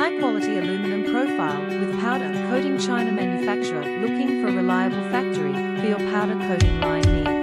High-quality aluminum profile with powder coating China manufacturer looking for reliable factory for your powder coating line needs.